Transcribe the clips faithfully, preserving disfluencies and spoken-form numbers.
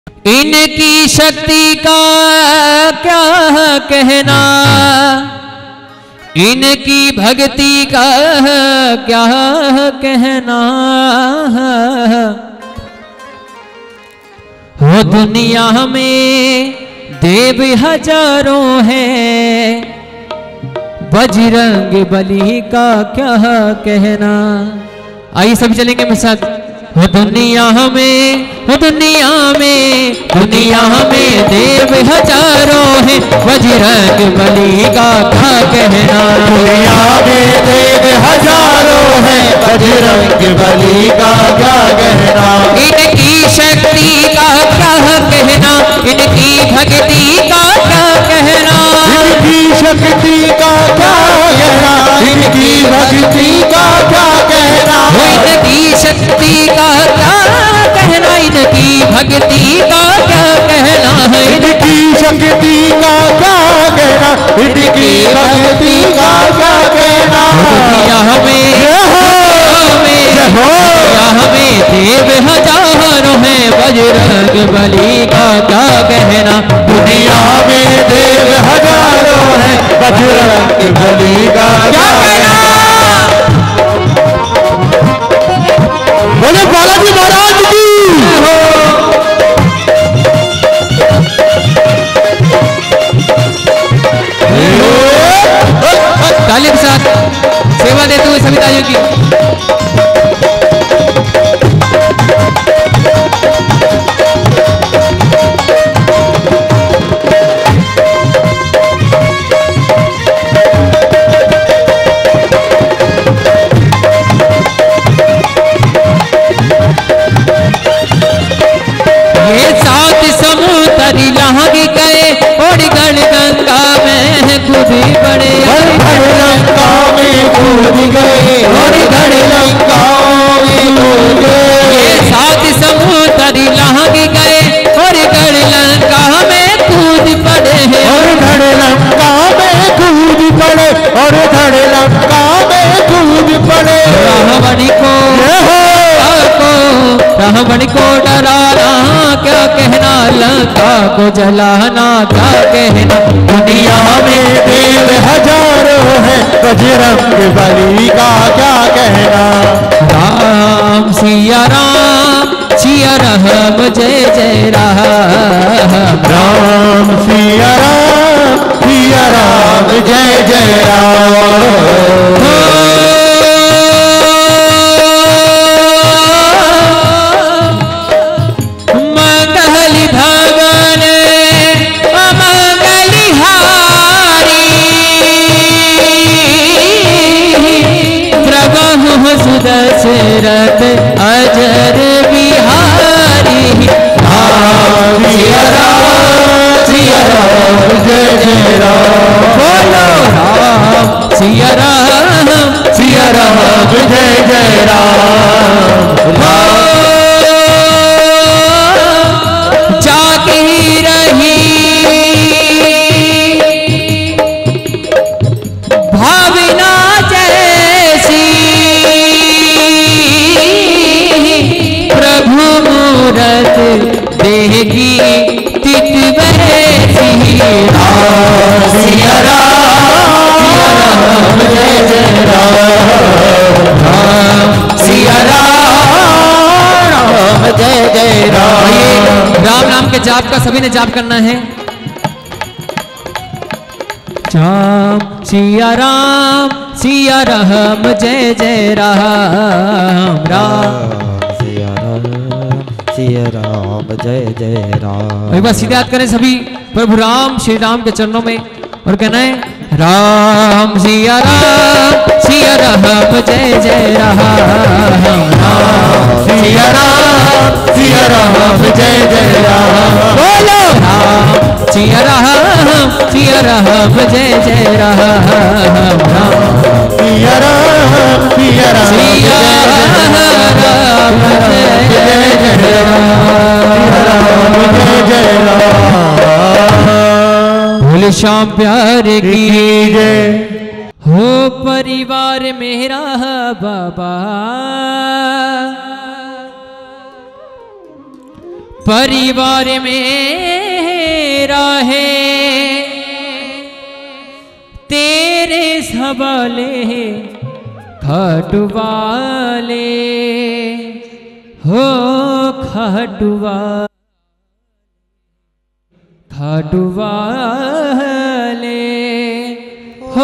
इनकी शक्ति का क्या कहना, इनकी भक्ति का क्या कहना। हो दुनिया में देव हजारों हैं, बजरंग बली का क्या कहना। आइए सभी चलेंगे मेरे साथ। हो दुनिया में, हो दुनिया में, दुनिया में देव हजारों हैं, बजरंग बली का क्या कहना। दुनिया में देव हजारों हैं, बजरंग बली का क्या कहना। इनकी शक्ति का क्या कहना, इनकी भक्ति का क्या कहना। इनकी शक्ति का क्या कहना, इनकी भक्ति का क्या कहना। इनकी शक्ति का क्या कहना, इनकी भक्ति का क्या कहना है। इनकी शक्ति का क्या कहना, इनकी भक्ति का क्या कहना। हमें हमें देव हजारों में, बजरंग बली का क्या कहना। दुनिया में देव हजारों हैं, बजरंग बली का क्या कहना। बोले बालाजी महाराज की ताली के साथ सेवा देते हुए सभी तालियों की। रावण को डराना क्या कहना, लंका को जलाना क्या कहना। दुनिया में देव हजारों हैं, बजरंग बली का क्या कहना। राम सिया राम सिया राम जय जय राम। राम सिया राम सिया राम जय जय राम। दशरथ अजर बिहारी। राम सिया राम सिया राम जय जय राम। बोलो राम सिया राम सिया राम जय जय राम। जागी रही भावना जैसी, प्रभु मूरत देगी तित वैसी। राम सिया राम जय जय राम। राम सिया राम जय जय राम। राम नाम के जाप का सभी ने जाप करना है। राम सिया राम सिया राम जय जय राम। राम सिया राम सिया राम जय जय राम। एक बार सीधे हाथ करें सभी प्रभु राम श्री राम के चरणों में और कहना है राम सिया राम सिया राम जय जय राम। राम सिया राम सिया राम जय जय राम। बोलो राम सिया राम सिया राम जय जय राम। राम सिया राम सिया राम सिया राम जय जय राम जय जय राम। भोले श्याम प्यारे की जय हो परिवार मेरा बाबा। परिवार मेरा है तेरे सवाले खाटुवाले हो खाटुवा खाटुवाले हो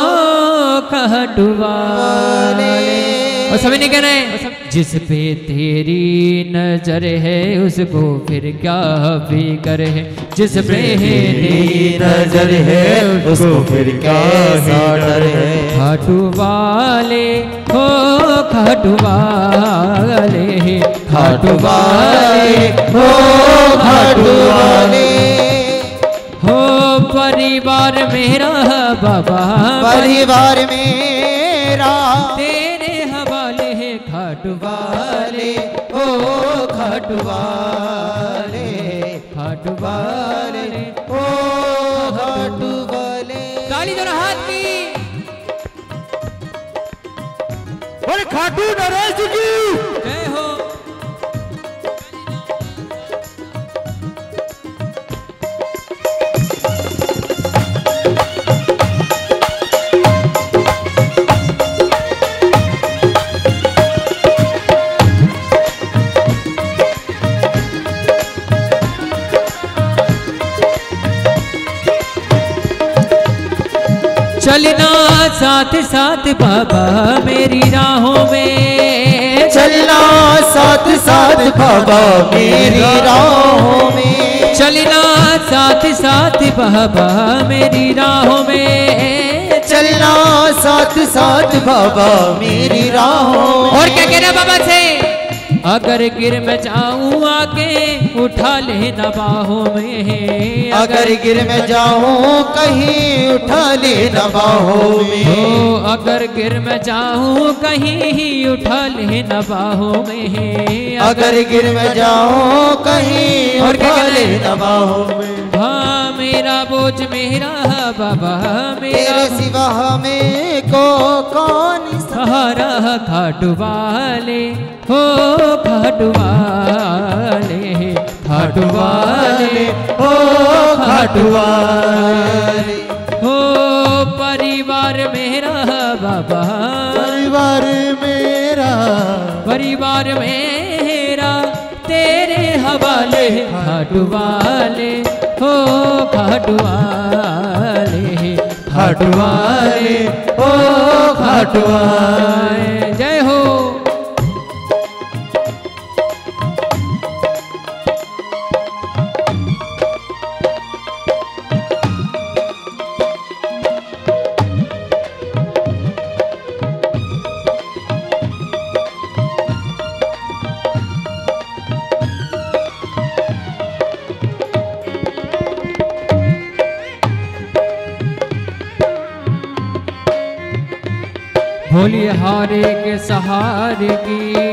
खाटुवाले। और सभी ने कहना है जिस पे तेरी नजर है उसको फिर क्या फिक्र है, जिस पे तेरी नजर है उसको फिर क्या डर है। खाटू वाले हो खाटू वाले खाटू वाले हो खाटू वाले हो परिवार मेरा बाबा परिवार मेरा तेरे हवाले है खाटू वाले ओ खाटू वाले खाटू वाले ओ खाटू वाले। ताली दोनों हाथ की। और खाटू नरेश की जय हो। चलना साथ साथ बाबा मेरी राहों में, चलना साथ साथ बाबा मेरी राहों में, चलना साथ साथ बाबा मेरी राहों में, चलना साथ साथ बाबा मेरी राहों। और क्या कहना बाबा से, अगर गिर मैं जाऊं आके उठा लेना बाहों में, अगर गिर मैं जाऊं कहीं उठा लेना बाहों में, ओ अगर गिर मैं जाऊं कहीं उठा लेना बाहों में, अगर गिर मैं जाऊं कहीं और क्या उठा कहना है? लेना बाहों में। हाँ मेरा बोझ मेरा बाबा मेरा तेरे सिवा हमें को कौन सहारा खाटू वाले हो खाटू वाले खाटू वाले ओ खाटू वाले हो परिवार मेरा बाबा परिवार मेरा परिवार मेरा तेरे हवाले खाटू वाले हो खाटू वाले खाटू वाले ओ खाटू वाले। जय हो। भोली हारे के सहारे की